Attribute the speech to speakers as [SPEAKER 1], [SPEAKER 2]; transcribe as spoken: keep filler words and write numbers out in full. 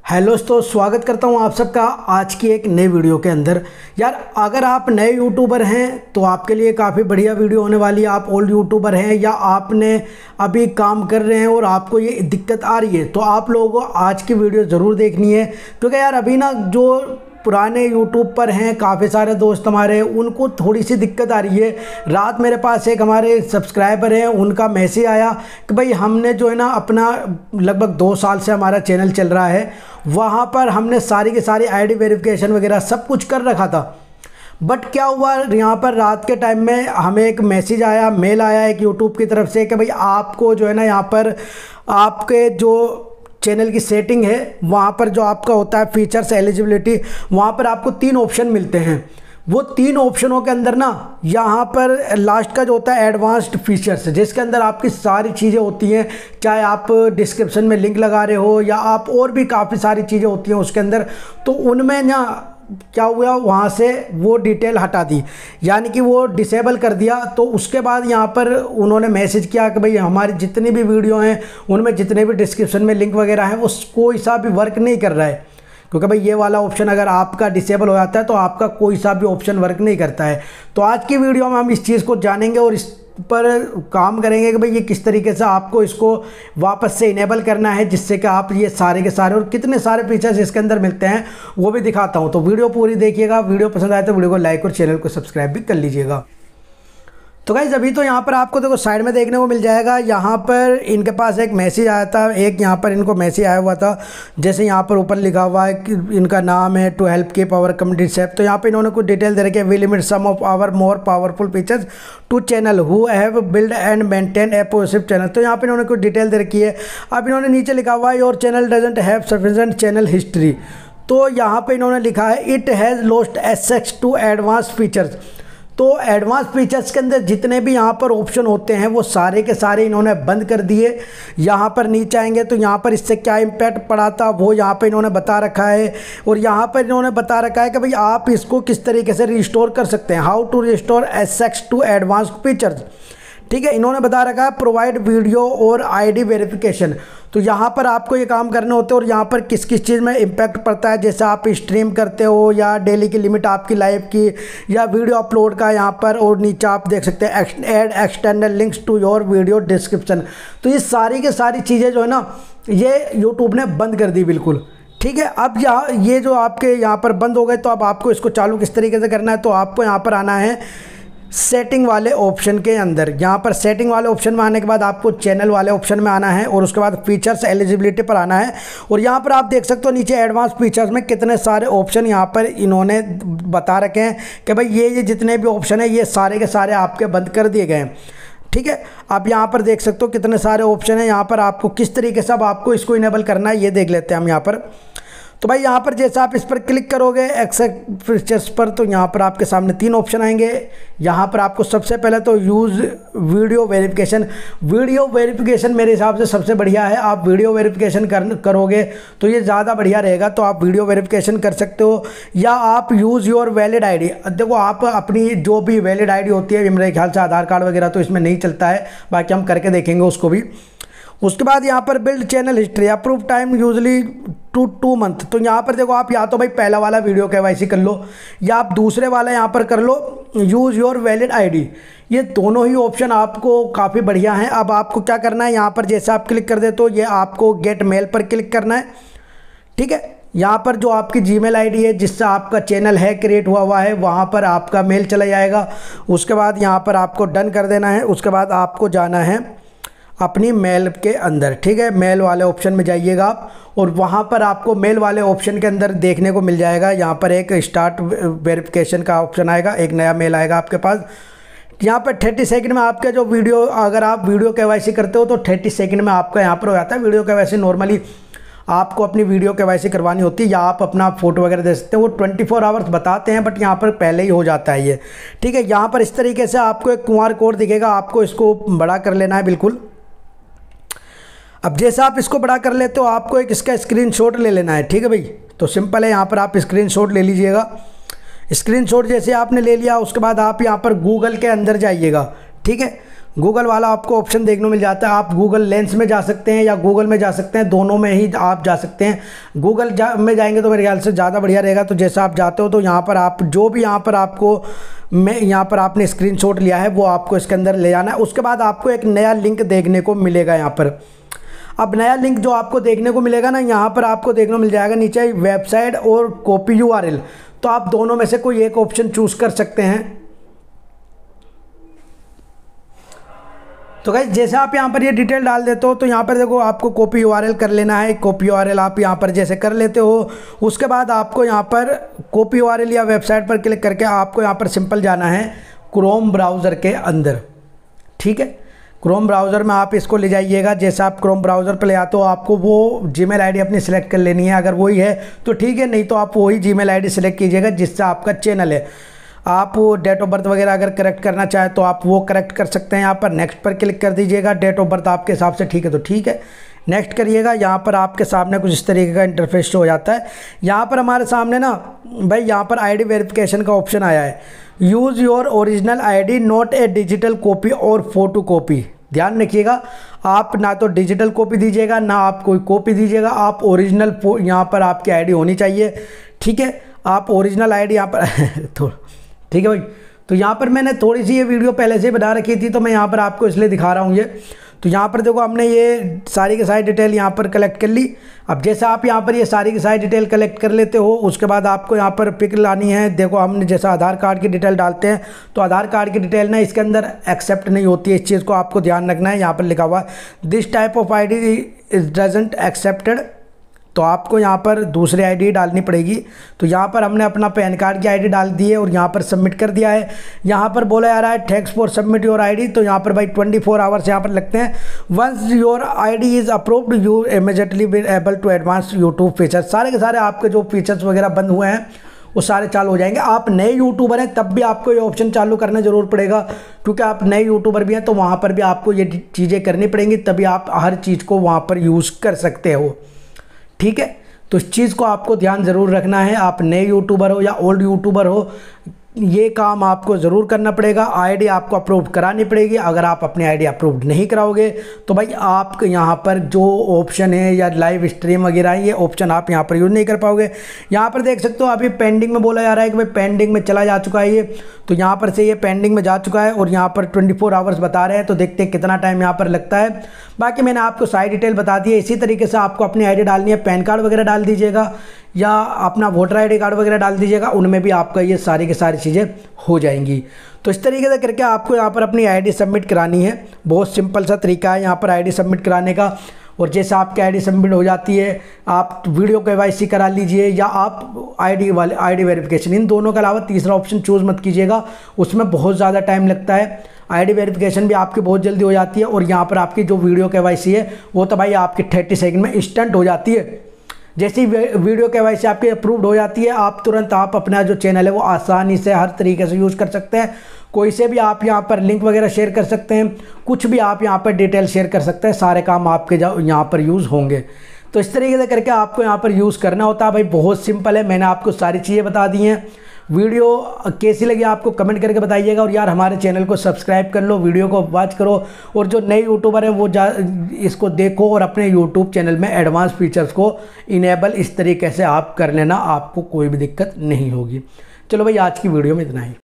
[SPEAKER 1] Hello दोस्तों, स्वागत करता हूं आप सबका आज की एक नई वीडियो के अंदर। यार अगर आप नए यूट्यूबर हैं तो आपके लिए काफ़ी बढ़िया वीडियो होने वाली है। आप ओल्ड यूट्यूबर हैं या आपने अभी काम कर रहे हैं और आपको ये दिक्कत आ रही है तो आप लोगों को आज की वीडियो ज़रूर देखनी है, क्योंकि यार अभी ना जो पुराने यूट्यूब पर हैं काफ़ी सारे दोस्त हमारे, उनको थोड़ी सी दिक्कत आ रही है। रात मेरे पास एक हमारे सब्सक्राइबर हैं, उनका मैसेज आया कि भाई हमने जो है ना अपना लगभग दो साल से हमारा चैनल चल रहा है, वहाँ पर हमने सारी की सारी आईडी वेरिफिकेशन वगैरह सब कुछ कर रखा था, बट क्या हुआ यहाँ पर रात के टाइम में हमें एक मैसेज आया, मेल आया एक यूट्यूब की तरफ से कि भाई आपको जो है ना यहाँ पर आपके जो चैनल की सेटिंग है वहाँ पर जो आपका होता है फीचर्स एलिजिबिलिटी, वहाँ पर आपको तीन ऑप्शन मिलते हैं। वो तीन ऑप्शनों के अंदर ना यहाँ पर लास्ट का जो होता है एडवांस्ड फीचर्स, जिसके अंदर आपकी सारी चीज़ें होती हैं, चाहे आप डिस्क्रिप्शन में लिंक लगा रहे हो या आप और भी काफ़ी सारी चीज़ें होती हैं उसके अंदर। तो उनमें ना क्या हुआ, वहाँ से वो डिटेल हटा दी, यानी कि वो डिसेबल कर दिया। तो उसके बाद यहाँ पर उन्होंने मैसेज किया कि भाई हमारी जितनी भी वीडियो हैं उनमें जितने भी डिस्क्रिप्शन में लिंक वगैरह हैं वो कोई सा भी वर्क नहीं कर रहा है, क्योंकि भाई ये वाला ऑप्शन अगर आपका डिसेबल हो जाता है तो आपका कोई सा भी ऑप्शन वर्क नहीं करता है। तो आज की वीडियो में हम इस चीज़ को जानेंगे और इस पर काम करेंगे कि भाई ये किस तरीके से आपको इसको वापस से इनेबल करना है, जिससे कि आप ये सारे के सारे और कितने सारे फीचर्स इसके अंदर मिलते हैं वो भी दिखाता हूं। तो वीडियो पूरी देखिएगा, वीडियो पसंद आए तो वीडियो को लाइक और चैनल को सब्सक्राइब भी कर लीजिएगा। तो गाइस अभी तो यहाँ पर आपको देखो साइड में देखने को मिल जाएगा, यहाँ पर इनके पास एक मैसेज आया था, एक यहाँ पर इनको मैसेज आया हुआ था, जैसे यहाँ पर ऊपर लिखा हुआ है कि इनका नाम है to help keep our community safe. तो यहाँ पे इन्होंने कुछ डिटेल दे रखी है, we limit some of our more powerful features to channel who have build and maintain a positive channel. तो यहाँ पर इन्होंने कुछ डिटेल दे रखी है। अब इन्होंने नीचे लिखा हुआ है your channel doesn't have sufficient channel history. तो यहाँ पर इन्होंने लिखा है it has lost access to advance features. तो एडवांस फीचर्स के अंदर जितने भी यहाँ पर ऑप्शन होते हैं वो सारे के सारे इन्होंने बंद कर दिए। यहाँ पर नीचे आएंगे तो यहाँ पर इससे क्या इम्पैक्ट पड़ा था वो यहाँ पर इन्होंने बता रखा है, और यहाँ पर इन्होंने बता रखा है कि भाई आप इसको किस तरीके से रिस्टोर कर सकते हैं, how to restore access to advance features. ठीक है, इन्होंने बता रखा है प्रोवाइड वीडियो और आईडी वेरिफिकेशन। तो यहाँ पर आपको ये काम करने होते हैं और यहाँ पर किस किस चीज़ में इम्पैक्ट पड़ता है, जैसे आप स्ट्रीम करते हो या डेली की लिमिट आपकी लाइव की या वीडियो अपलोड का यहाँ पर, और नीचे आप देख सकते हैं add external links to your video description. तो ये सारी के सारी चीज़ें जो है ना ये यूट्यूब ने बंद कर दी बिल्कुल। ठीक है, अब यहाँ ये जो आपके यहाँ पर बंद हो गए तो अब आपको इसको चालू किस तरीके से करना है, तो आपको यहाँ पर आना है सेटिंग वाले ऑप्शन के अंदर। यहाँ पर सेटिंग वाले ऑप्शन में आने के बाद आपको चैनल वाले ऑप्शन में आना है और उसके बाद फीचर्स एलिजिबिलिटी पर आना है। और यहाँ पर आप देख सकते हो नीचे एडवांस फीचर्स में कितने सारे ऑप्शन यहाँ पर इन्होंने बता रखे हैं कि भाई ये ये जितने भी ऑप्शन है ये सारे के सारे आपके बंद कर दिए गए हैं। ठीक है, आप यहाँ पर देख सकते हो कितने सारे ऑप्शन हैं, यहाँ पर आपको किस तरीके से अब आपको इसको इनेबल करना है ये देख लेते हैं हम यहाँ पर। तो भाई यहाँ पर जैसे आप इस पर क्लिक करोगे एक्सेस फीचर्स पर तो यहाँ पर आपके सामने तीन ऑप्शन आएंगे। यहाँ पर आपको सबसे पहले तो use video verification. Video verification मेरे हिसाब से सबसे बढ़िया है, आप वीडियो वेरिफिकेशन कर करोगे तो ये ज़्यादा बढ़िया रहेगा। तो आप वीडियो वेरिफिकेशन कर सकते हो, या आप यूज़ योर वैलिड आईडी। देखो आप अपनी जो भी वैलिड आईडी होती है, मेरे ख्याल से आधार कार्ड वगैरह तो इसमें नहीं चलता है, बाकी हम करके देखेंगे उसको भी। उसके बाद यहाँ पर build channel history, approve time usually to two month. तो यहाँ पर देखो आप या तो भाई पहला वाला वीडियो केवाईसी कर लो या आप दूसरे वाला यहाँ पर कर लो यूज़ योर वैलिड आईडी। ये दोनों ही ऑप्शन आपको काफ़ी बढ़िया हैं। अब आपको क्या करना है, यहाँ पर जैसे आप क्लिक कर दे तो ये आपको गेट मेल पर क्लिक करना है। ठीक है, यहाँ पर जो आपकी जीमेल आईडी है जिससे आपका चैनल है क्रिएट हुआ हुआ है वहाँ पर आपका मेल चला जाएगा। उसके बाद यहाँ पर आपको डन कर देना है। उसके बाद आपको जाना है अपनी मेल के अंदर। ठीक है, मेल वाले ऑप्शन में जाइएगा आप और वहाँ पर आपको मेल वाले ऑप्शन के अंदर देखने को मिल जाएगा, यहाँ पर एक स्टार्ट वेरिफिकेशन का ऑप्शन आएगा, एक नया मेल आएगा आपके पास। यहाँ पर तीस सेकंड में आपका जो वीडियो, अगर आप वीडियो केवाईसी करते हो तो तीस सेकंड में आपका यहाँ पर हो जाता है वीडियो केवाईसी। नॉर्मली आपको अपनी वीडियो केवाईसी करवानी होती है या आप अपना फ़ोटो वगैरह दे सकते हैं, वो चौबीस आवर्स बताते हैं बट यहाँ पर पहले ही हो जाता है ये। ठीक है, यहाँ पर इस तरीके से आपको एक क्यूआर कोड दिखेगा, आपको इसको बड़ा कर लेना है बिल्कुल। अब जैसे आप इसको बड़ा कर लेते हो आपको एक इसका स्क्रीनशॉट ले लेना है। ठीक है भाई, तो सिंपल है, यहाँ पर आप स्क्रीनशॉट ले लीजिएगा। स्क्रीनशॉट जैसे आपने ले लिया उसके बाद आप यहाँ पर गूगल के अंदर जाइएगा। ठीक है, गूगल वाला आपको ऑप्शन देखने को मिल जाता है। आप गूगल लेंस में जा सकते हैं या गूगल में जा सकते हैं, दोनों में ही आप जा सकते हैं। गूगल जा में जाएंगे तो मेरे ख्याल से ज़्यादा बढ़िया रहेगा। तो जैसा आप जाते हो तो यहाँ पर आप जो भी यहाँ पर आपको मैं यहाँ पर आपने स्क्रीनशॉट लिया है वो आपको इसके अंदर ले जाना है। उसके बाद आपको एक नया लिंक देखने को मिलेगा यहाँ पर। अब नया लिंक जो आपको देखने को मिलेगा ना, यहाँ पर आपको देखने को मिल जाएगा नीचे वेबसाइट और कॉपी यूआरएल। तो आप दोनों में से कोई एक ऑप्शन चूज कर सकते हैं। तो गाइस जैसे आप यहाँ पर ये डिटेल डाल देते हो तो यहाँ पर देखो आपको कॉपी यूआरएल कर लेना है। कॉपी यूआरएल आप यहाँ पर जैसे कर लेते हो, उसके बाद आपको यहाँ पर कॉपी यूआरएल या वेबसाइट पर क्लिक करके आपको यहाँ पर सिंपल जाना है क्रोम ब्राउज़र के अंदर। ठीक है, क्रोम ब्राउज़र में आप इसको ले जाइएगा। जैसे आप क्रोम ब्राउज़र पर ले आते हो आपको वो जीमेल आईडी अपनी सेलेक्ट कर लेनी है। अगर वही है तो ठीक है, नहीं तो आप वही जीमेल आईडी सेलेक्ट कीजिएगा जिससे आपका चैनल है। आप डेट ऑफ बर्थ वगैरह अगर करेक्ट करना चाहे तो आप वो करेक्ट कर सकते हैं। यहाँ पर नेक्स्ट पर क्लिक कर दीजिएगा। डेट ऑफ बर्थ आपके हिसाब से ठीक है तो ठीक है, नेक्स्ट करिएगा। यहाँ पर आपके सामने कुछ इस तरीके का इंटरफेस शो हो जाता है। यहाँ पर हमारे सामने ना भाई यहाँ पर आईडी वेरिफिकेशन का ऑप्शन आया है। Use your original ID not a digital copy और फोटो कॉपी। ध्यान रखिएगा, आप ना तो डिजिटल कॉपी दीजिएगा ना आप कोई कॉपी दीजिएगा, आप ओरिजिनल यहाँ पर आपकी आईडी होनी चाहिए। ठीक है, आप ओरिजिनल आईडी यहाँ पर तो ठीक है भाई। तो यहाँ पर मैंने थोड़ी सी ये वीडियो पहले से बना रखी थी तो मैं यहाँ पर आपको इसलिए दिखा रहा हूँ ये। तो यहाँ पर देखो हमने ये सारी की सारी डिटेल यहाँ पर कलेक्ट कर ली। अब जैसे आप यहाँ पर ये सारी की सारी डिटेल कलेक्ट कर लेते हो, उसके बाद आपको यहाँ पर पिक लानी है। देखो हमने जैसा आधार कार्ड की डिटेल डालते हैं तो आधार कार्ड की डिटेल ना इसके अंदर एक्सेप्ट नहीं होती है। इस चीज़ को आपको ध्यान रखना है। यहाँ पर लिखा हुआ है this type of I D is doesn't accepted. तो आपको यहाँ पर दूसरी आईडी डालनी पड़ेगी। तो यहाँ पर हमने अपना पैन कार्ड की आईडी डाल दी है और यहाँ पर सबमिट कर दिया है। यहाँ पर बोला जा रहा है thanks for submit your ID. तो यहाँ पर भाई ट्वेंटी फोर आवर्स यहाँ पर लगते हैं। Once your ID is approved you immediately be able to advance YouTube features. सारे के सारे आपके जो फीचर्स वगैरह बंद हुए हैं वो सारे चालू हो जाएंगे। आप नए यूट्यूबर हैं तब भी आपको ये ऑप्शन चालू करना जरूर पड़ेगा, क्योंकि आप नए यूट्यूबर भी हैं तो वहाँ पर भी आपको ये चीज़ें करनी पड़ेंगी, तभी आप हर चीज़ को वहाँ पर यूज़ कर सकते हो। ठीक है, तो इस चीज़ को आपको ध्यान ज़रूर रखना है। आप नए यूट्यूबर हो या ओल्ड यूट्यूबर हो, ये काम आपको ज़रूर करना पड़ेगा। आईडी आपको अप्रूव करानी पड़ेगी। अगर आप अपनी आईडी अप्रूव नहीं कराओगे तो भाई आप यहाँ पर जो ऑप्शन है या लाइव स्ट्रीम वगैरह ये ऑप्शन आप यहाँ पर यूज़ नहीं कर पाओगे। यहाँ पर देख सकते हो अभी पेंडिंग में बोला जा रहा है कि भाई पेंडिंग में चला जा चुका है ये। तो यहाँ पर से ये पेंडिंग में जा चुका है और यहाँ पर ट्वेंटी फोर आवर्स बता रहे हैं। तो देखते हैं कितना टाइम यहाँ पर लगता है। बाकी मैंने आपको सारी डिटेल बता दी है। इसी तरीके से आपको अपनी आईडी डालनी है। पैन कार्ड वगैरह डाल दीजिएगा या अपना वोटर आईडी कार्ड वगैरह डाल दीजिएगा, उनमें भी आपका ये सारी की सारी चीज़ें हो जाएंगी। तो इस तरीके से करके आपको यहाँ पर अपनी आईडी सबमिट करानी है। बहुत सिंपल सा तरीका है यहाँ पर आईडी सबमिट कराने का। और जैसे आपकी आईडी सबमिट हो जाती है आप वीडियो केवाईसी करा लीजिए या आप आईडी वाले आईडी वेरिफिकेशन, इन दोनों के अलावा तीसरा ऑप्शन चूज़ मत कीजिएगा, उसमें बहुत ज़्यादा टाइम लगता है। आईडी वेरिफिकेशन भी आपकी बहुत जल्दी हो जाती है और यहाँ पर आपकी जो वीडियो केवाईसी है वो तो भाई आपकी थर्टी सेकंड में इंस्टेंट हो जाती है। जैसे ही वीडियो केवाईसी आपकी अप्रूव्ड हो जाती है आप तुरंत आप अपना जो चैनल है वो आसानी से हर तरीके से यूज़ कर सकते हैं। कोई से भी आप यहाँ पर लिंक वगैरह शेयर कर सकते हैं, कुछ भी आप यहाँ पर डिटेल शेयर कर सकते हैं। सारे काम आपके यहाँ पर यूज़ होंगे। तो इस तरीके से करके आपको यहाँ पर यूज़ करना होता है। भाई बहुत सिंपल है, मैंने आपको सारी चीज़ें बता दी हैं। वीडियो कैसी लगी आपको कमेंट करके बताइएगा। और यार हमारे चैनल को सब्सक्राइब कर लो, वीडियो को वॉच करो और जो नए यूट्यूबर हैं वो जा इसको देखो और अपने यूट्यूब चैनल में एडवांस फीचर्स को इनेबल इस तरीके से आप कर लेना, आपको कोई भी दिक्कत नहीं होगी। चलो भाई आज की वीडियो में इतना ही।